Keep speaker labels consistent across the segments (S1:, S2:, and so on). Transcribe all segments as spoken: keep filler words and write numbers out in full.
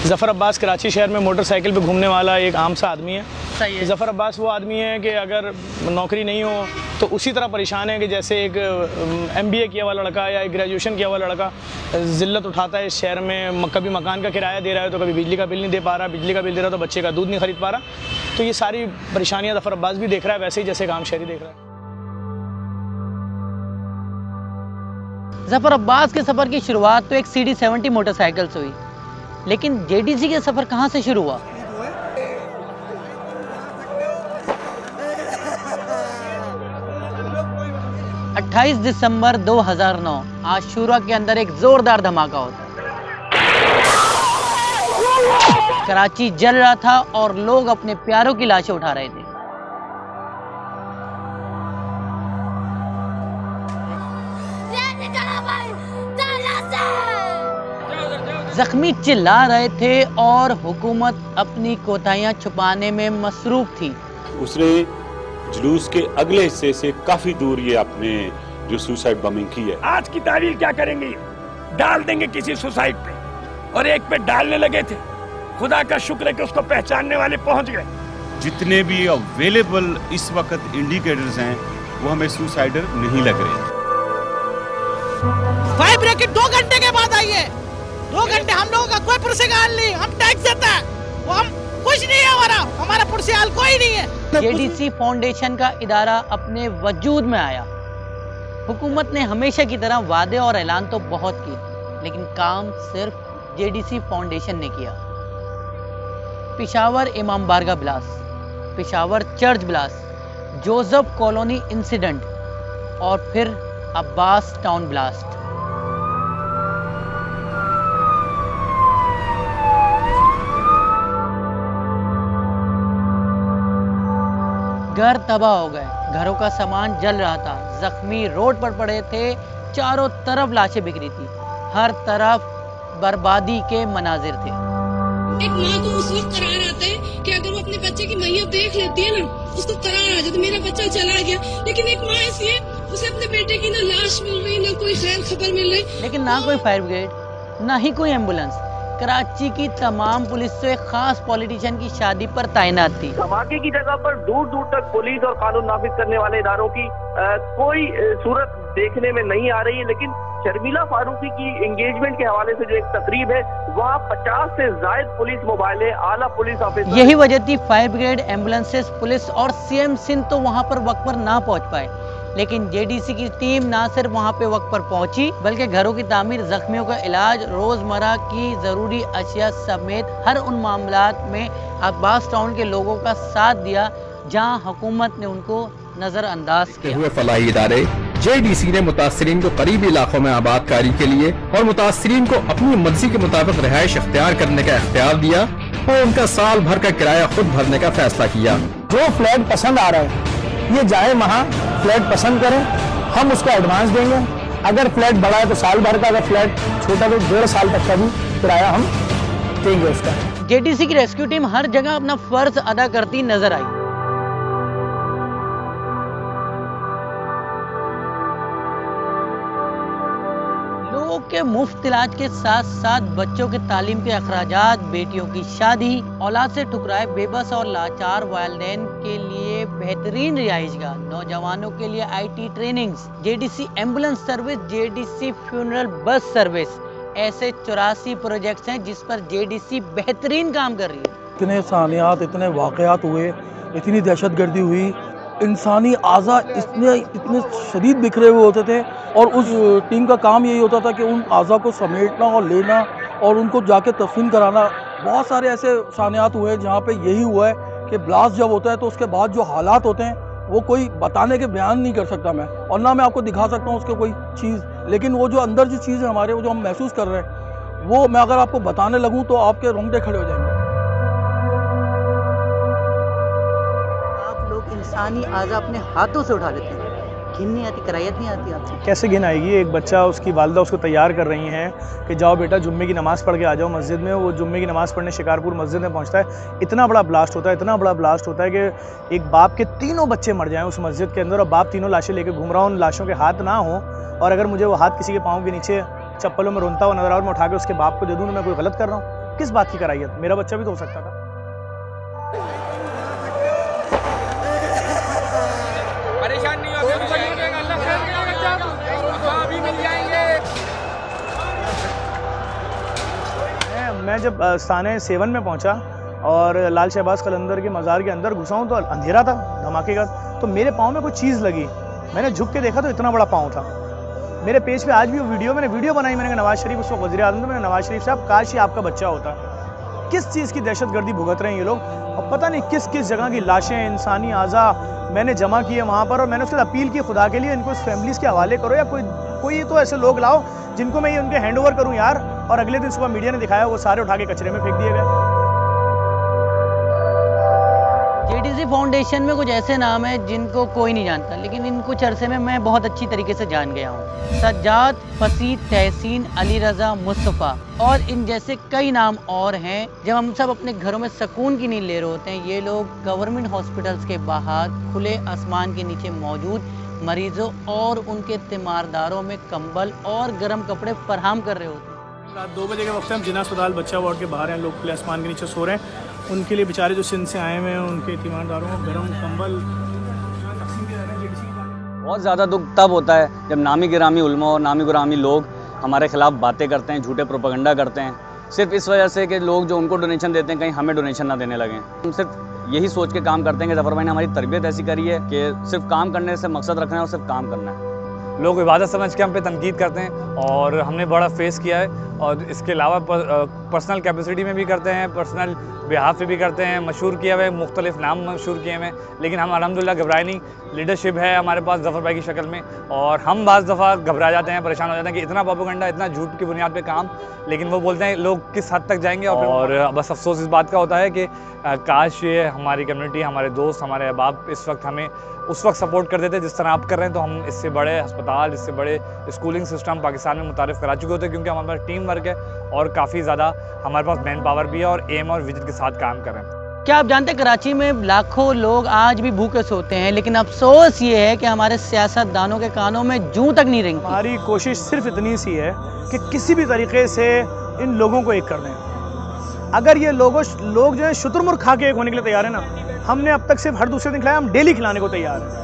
S1: ज़फ़र अब्बास कराची शहर में मोटरसाइकिल पे घूमने वाला एक आम सा आदमी है।
S2: सही है।
S1: ज़फ़र अब्बास वो आदमी है कि अगर नौकरी नहीं हो तो उसी तरह परेशान है कि जैसे एक एम बी ए किया हुआ लड़का या एक ग्रेजुएशन किया हुआ लड़का ज़िल्लत उठाता है इस शहर में। कभी मकान का किराया दे रहा है तो कभी बिजली का बिल नहीं दे पा रहा, बिजली का बिल दे रहा तो बच्चे का दूध नहीं खरीद पा रहा। तो ये सारी परेशानियाँ ज़फ़र अब्बास भी देख रहा है, वैसे ही जैसे एक आम शहरी देख रहा है।
S2: ज़फ़र अब्बास के सफ़र की शुरुआत तो एक सी डी सेवेंटी मोटरसाइकिल से हुई, लेकिन जे डी सी के सफ़र कहाँ से शुरू हुआ? अट्ठाईस दिसंबर दो हज़ार नौ आशूरा के अंदर एक जोरदार धमाका होता है। कराची जल रहा था और लोग अपने प्यारों की लाशें उठा रहे थे। जख्मी चिल्ला रहे थे और हुकूमत अपनी कोताहियां छुपाने में मसरूफ थी।
S3: उसने जुलूस के अगले हिस्से से काफी दूर ये आपने जो सुसाइड बमिंग की है।
S4: आज की तारीख क्या करेंगे, डाल देंगे किसी सुसाइड पे, और एक पे डालने लगे थे। खुदा का शुक्र है कि उसको पहचानने वाले पहुंच गए।
S3: जितने भी अवेलेबल इस वक्त इंडिकेटर्स हैं वो हमें सुसाइडर नहीं लग रहे।
S5: फायर ब्रिगेड दो घंटे के बाद आई है। दो घंटे हम लोगों का कोई पुरस्कार नहीं, हम टैक्स देता है, वो हम कुछ नहीं है, हमारा हमारा पुरस्कार कोई नहीं है।
S2: जे डी सी फाउंडेशन का इदारा अपने वजूद में आया। हुकूमत ने हमेशा की तरह वादे और ऐलान तो बहुत किए, लेकिन काम सिर्फ जे डी सी फाउंडेशन ने किया। पेशावर इमाम बारगाह blast, Peshawar church blast, Joseph colony incident और फिर अब्बास टाउन ब्लास्ट। घर तबाह हो गए, घरों का सामान जल रहा था, जख्मी रोड पर पड़े थे, चारों तरफ लाशें बिखरी थी, हर तरफ बर्बादी के मनाजिर थे।
S6: एक माँ को उस वक्त करार आता है कि अगर वो अपने बच्चे की मैयत देख लेती है ना, उसको करार आ जाता है मेरा बच्चा चला गया। लेकिन एक माँ ऐसी है, उसे अपने बेटे की ना लाश मिल रही, ना कोई खैर खबर मिल रही,
S2: लेकिन ना कोई फायर ब्रिगेड, ना ही कोई एम्बुलेंस। कराची की तमाम पुलिस तो एक खास पॉलिटिशियन की शादी पर तैनात थी।
S7: धमाके की जगह पर दूर दूर तक पुलिस और कानून नाफिज करने वाले इदारों की आ, कोई सूरत देखने में नहीं आ रही है। लेकिन शर्मिला फारूकी की एंगेजमेंट के हवाले से जो एक तकरीब है, वहाँ पचास से ज्यादा पुलिस मोबाइलें, आला पुलिस ऑफिसर।
S2: यही वजह थी फायर ब्रिगेड, एम्बुलेंसेस, पुलिस और सी एम सिंध तो वहाँ पर वक्त पर ना पहुँच पाए। लेकिन जे डी सी की टीम ना सिर्फ वहाँ पे वक्त पर पहुंची, बल्कि घरों की तामीर, जख्मियों का इलाज, रोजमर्रा की जरूरी अशिया समेत हर उन मामलात में अब्बास टाउन के लोगों का साथ दिया जहाँ हुकूमत ने उनको नजरअंदाज किया हुए।
S8: फलाही इदारे जे डी सी ने मुतासरीन को करीबी इलाकों में आबादकारी के लिए और मुतासरीन को अपनी मर्जी के मुताबिक रिहाइश अख्तियार करने का इख्तियार दिया और उनका साल भर का किराया खुद भरने का फैसला किया।
S1: जो फ्लैट पसंद आ रहा है ये जाए वहाँ फ्लैट पसंद करें, हम उसका एडवांस देंगे। अगर फ्लैट बड़ा है तो साल भर का, अगर फ्लैट छोटा तो डेढ़ साल तक का भी किराया हम देंगे उसका।
S2: जे डी सी की रेस्क्यू टीम हर जगह अपना फर्ज अदा करती नजर आई। लोगों के मुफ्त इलाज के साथ साथ बच्चों के तालीम के अखराजात, बेटियों की शादी, औलाद से ठुकराए बेबस और लाचार वालिदैन के लिए बेहतरीन रिहाइशगाह, नौजवानों के लिए I T trainings, J D C ambulance service, J D C funeral bus service, ऐसे चौरासी प्रोजेक्ट्स हैं जिस पर जे डी सी बेहतरीन काम कर रही है।
S9: इतने सानियात, इतने वाक़यात हुए, इतनी दहशतगर्दी हुई, इंसानी आज़ा इतने इतने शदीद बिखरे हुए होते थे और उस टीम का काम यही होता था कि उन आज़ा को समेटना और लेना और उनको जाके तफसीन कराना। बहुत सारे ऐसे सानियात हुए जहाँ पे यही हुआ है कि ब्लास्ट जब होता है तो उसके बाद जो हालात होते हैं वो कोई बताने के बयान नहीं कर सकता मैं, और ना मैं आपको दिखा सकता हूँ उसके कोई चीज़। लेकिन वो जो अंदर जो चीज़ है हमारे, वो जो हम महसूस कर रहे हैं, वो मैं अगर आपको बताने लगूँ तो आपके रोंगटे खड़े हो जाएंगे।
S2: आप लोग इंसानी आज़ा अपने हाथों से उठा लेते हैं, घिन नहीं आती, करायत नहीं आती आपसे?
S1: कैसे घिन आएगी? एक बच्चा, उसकी वालदा उसको तैयार कर रही हैं कि जाओ बेटा जुम्मे की नमाज़ पढ़ के आ जाओ मस्जिद में। वो जुम्मे की नमाज़ पढ़ने शिकारपुर मस्जिद में पहुंचता है, इतना बड़ा ब्लास्ट होता है, इतना बड़ा ब्लास्ट होता है कि एक बाप के तीनों बच्चे मर जाएँ उस मस्जिद के अंदर, और बाप तीनों लाशें लेकर घूम रहा हो, उन लाशों के हाथ ना हो, और अगर मुझे वो हाथ किसी के पाँव के नीचे चप्पलों में रोनता हुआ नजर आ और मैं उठा के उसके बाप को दे दूँ तो मैं कोई गलत कर रहा हूँ। किस बात की कराई है? मेरा बच्चा भी तो हो सकता था।
S10: परेशान नहीं होते, अभी मिल जाएंगे।
S1: मैं जब स्थाने सेवन में पहुंचा और लाल शहबाज कलंदर के मज़ार के अंदर घुसा हूँ तो अंधेरा था धमाके का, तो मेरे पाँव में कोई चीज़ लगी। मैंने झुक के देखा तो इतना बड़ा पाँव था। मेरे पेज पे आज भी वो वीडियो मैंने वीडियो बनाई, मैंने कहा नवाज शरीफ उस वक्त वज़ीर आज़म थे, मैंने नवाज शरीफ साहब काश ही आपका बच्चा होता। किस चीज़ की दहशतगर्दी भुगत रहे हैं ये लोग, और पता नहीं किस किस जगह की लाशें, इंसानी आज़ा मैंने जमा किए वहाँ पर। और मैंने उससे अपील की, खुदा के लिए इनको इस फैमिलीज़ के हवाले करो, या कोई कोई तो ऐसे लोग लाओ जिनको मैं ये उनके हैंड ओवर करूँ यार। और अगले दिन सुबह मीडिया ने दिखाया वो सारे उठा के कचरे में फेंक दिए गए।
S2: जेडीसी फाउंडेशन में कुछ ऐसे नाम हैं जिनको कोई नहीं जानता, लेकिन इन कुछ अरसे में मैं बहुत अच्छी तरीके से जान गया हूँ। सज्जाद, फसीद, तहसीन, अली रज़ा, मुस्तफ़ा और इन जैसे कई नाम और हैं। जब हम सब अपने घरों में सुकून की नींद ले रहे होते हैं, ये लोग गवर्नमेंट हॉस्पिटल्स के बाहर खुले आसमान के नीचे मौजूद मरीजों और उनके तीमारदारों में कंबल और गर्म कपड़े फराहम कर रहे होते हैं।
S1: रात दो बजे के वक्त हम जिना अस्पताल बच्चा वार्ड के बाहर हैं, लोग खुले आसमान के नीचे सो रहे हैं। उनके लिए बेचारे जो सिंध से आए हुए हैं, उनके तीमारदारों को गर्म कंबल तकसीम किए जा रहे हैं।
S11: बहुत ज़्यादा दुख तब होता है जब नामी गिरामी उलमा और नामी गिरामी लोग हमारे खिलाफ बातें करते हैं, झूठे प्रोपेगेंडा करते हैं, सिर्फ इस वजह से कि लोग जो उनको डोनेशन देते हैं कहीं हमें डोनेशन ना देने लगे। हम सिर्फ यही सोच के काम करते हैं कि जफर भाई ने हमारी तरबियत ऐसी करी है कि सिर्फ काम करने से मकसद रखना है और सिर्फ काम करना है।
S12: लोग इबादत समझ के हम पे तनकीद करते हैं और हमने बड़ा फेस किया है, और इसके अलावा पर्सनल कैपेसिटी में भी करते हैं, पर्सनल बिहाफ पे भी करते हैं, मशहूर किया हुआ है, मुख्तलिफ नाम मशहूर किए हुए हैं, लेकिन हम अल्हम्दुलिल्लाह घबराए नहीं। लीडरशिप है हमारे पास जफर भाई की शक्ल में, और हम बाज़ दफ़ा घबरा जाते हैं, परेशान हो जाते हैं कि इतना प्रोपेगेंडा, इतना झूठ की बुनियाद पे काम, लेकिन वो बोलते हैं लोग किस हद तक जाएंगे। और, और बस अफसोस इस बात का होता है कि काश ये हमारी कम्युनिटी, हमारे दोस्त, हमारे अहबाब इस वक्त हमें उस वक्त सपोर्ट कर देते जिस तरह आप कर रहे हैं, तो हम इससे बड़े अस्पताल, इससे बड़े स्कूलिंग सिस्टम पाकिस्तान में मुतारिफ करा चुके होते, क्योंकि हमारे पास टीम वर्क है और काफ़ी ज़्यादा हमारे पास मैन पावर भी है और एम और विजन के साथ काम कर रहे हैं।
S2: क्या आप जानते हैं कराची में लाखों लोग आज भी भूखे सोते हैं, लेकिन अफसोस ये है कि हमारे सियासतदानों के कानों में जूं तक नहीं रेंगती।
S1: हमारी कोशिश सिर्फ इतनी सी है कि किसी भी तरीके से इन लोगों को एक कर दें। अगर ये लोगों लोग जो है शुतुरमुर्ग खा के एक होने के लिए तैयार है ना, हमने अब तक सिर्फ हर दूसरे दिन खिलाया, हम डेली खिलाने को तैयार हैं।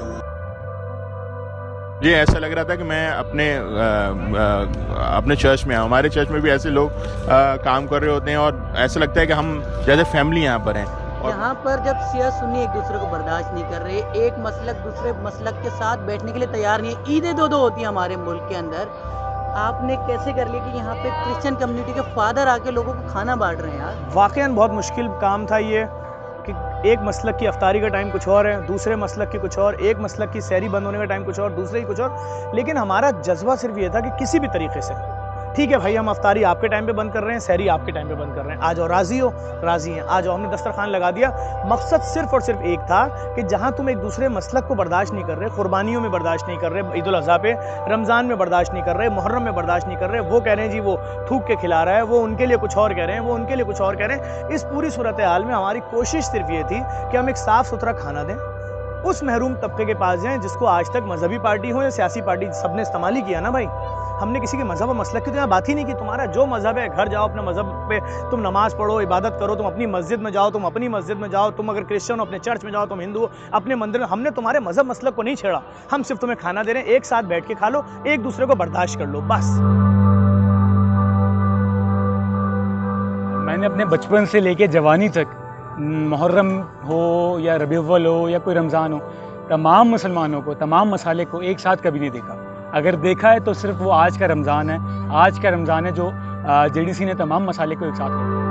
S13: मुझे ऐसा लग रहा था कि मैं अपने आ, आ, अपने चर्च में आऊँ। हमारे चर्च में भी ऐसे लोग आ, काम कर रहे होते हैं और ऐसा लगता है कि हम जैसे फैमिली यहाँ पर हैं।
S2: यहाँ पर जब सिया सुन्नी एक दूसरे को बर्दाश्त नहीं कर रहे, एक मसलक दूसरे मसलक के साथ बैठने के लिए तैयार नहीं है, ईदें दो दो होती हैं हमारे मुल्क के अंदर, आपने कैसे कर लिया कि यहाँ पे क्रिश्चियन कम्युनिटी के फादर आके लोगों को खाना बांट रहे हैं यार?
S1: वाकईन बहुत मुश्किल काम था ये, कि एक मसलक की अफ्तारी का टाइम कुछ और है, दूसरे मसलक की कुछ और, एक मसलक की सहरी बंद होने का टाइम कुछ और, दूसरे की कुछ और। लेकिन हमारा जज्बा सिर्फ ये था कि किसी भी तरीके से, ठीक है भाई, हम अफ्तारी आपके टाइम पे बंद कर रहे हैं, सहरी आपके टाइम पे बंद कर रहे हैं, आ जाओ, राजी हो, राजी हैं, आ जाओ, हमने दस्तरखान लगा दिया। मकसद सिर्फ और सिर्फ एक था कि जहाँ तुम एक दूसरे मसलक को बर्दाश्त नहीं कर रहे, कुर्बानियों में बर्दाश्त नहीं कर रहे, ईद उल अज़हा पे, रमज़ान में बर्दाश्त नहीं कर रहे, मुहर्रम में बर्दाश्त नहीं कर रहे, वो कह रहे हैं जी वो थूक के खिला रहा है, वो उनके लिए कुछ और कह रहे हैं, वो उनके लिए कुछ और कह रहे हैं। इस पूरी सूरत हाल में हमारी कोशिश सिर्फ ये थी कि हम एक साफ़ सुथरा खाना दें, उस महरूम तबके के पास जाएँ जिसको आज तक मजहबी पार्टी हो या सियासी पार्टी, सब ने इस्तेमाल ही किया ना भाई। हमने किसी के मजहब और मसलक की तो यहाँ बात ही नहीं की। तुम्हारा जो मजहब है, घर जाओ, अपने मजहब पे तुम नमाज पढ़ो, इबादत करो, तुम अपनी मस्जिद में जाओ, तुम अपनी मस्जिद में जाओ, तुम अगर क्रिश्चियन हो अपने चर्च में जाओ, तुम हिंदू हो अपने मंदिर में। हमने तुम्हारे मजहब मसलक को नहीं छेड़ा, हम सिर्फ तुम्हें खाना दे रहे हैं, एक साथ बैठ के खा लो, एक दूसरे को बर्दाश्त कर लो, बस।
S14: मैंने अपने बचपन से लेके जवानी तक, मुहर्रम हो या रबीउल अव्वल हो या कोई रमज़ान हो, तमाम मुसलमानों को, तमाम मसाले को एक साथ कभी नहीं देखा। अगर देखा है तो सिर्फ वो आज का रमज़ान है, आज का रमज़ान है जो जेडीसी ने तमाम मसाले को एक साथ लिया।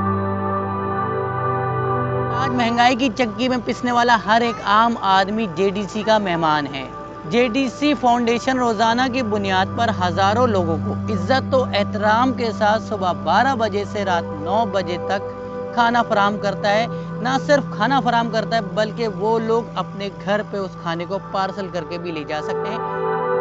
S2: आज महंगाई की चक्की में पिसने वाला हर एक आम आदमी जेडीसी का मेहमान है। जेडीसी फाउंडेशन रोज़ाना की बुनियाद पर हज़ारों लोगों को इज्जत और एहतराम के साथ सुबह बारह बजे से रात नौ बजे तक खाना फराहम करता है। ना सिर्फ खाना फराहम करता है, बल्कि वो लोग अपने घर पे उस खाने को पार्सल करके भी ले जा सकते हैं।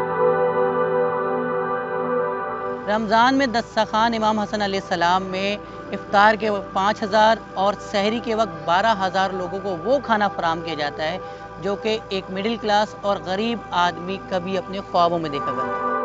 S2: रमज़ान में दस्तरखान इमाम हसन अलैहिस्सलाम में इफ्तार के वक्त पाँच हज़ार और सहरी के वक्त बारह हज़ार लोगों को वो खाना फराहम किया जाता है जो कि एक मिडिल क्लास और गरीब आदमी कभी अपने ख्वाबों में देखा करता है।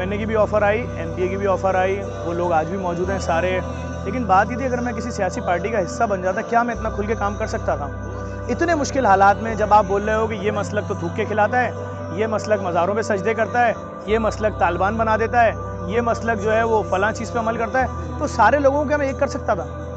S1: एम एन ए की भी ऑफ़र आई, एन पी ए की भी ऑफ़र आई, वो लोग आज भी मौजूद हैं सारे। लेकिन बात ये थी, अगर मैं किसी सियासी पार्टी का हिस्सा बन जाता, क्या मैं इतना खुल के काम कर सकता था? इतने मुश्किल हालात में जब आप बोल रहे हो कि ये मसलक तो थूक के खिलाता है, ये मसलक मज़ारों पे सजदे करता है, ये मसलक तालिबान बना देता है, ये मसलक जो है वो फ़लाँ चीज़ पे अमल करता है, तो सारे लोगों को क्या मैं एक कर सकता था?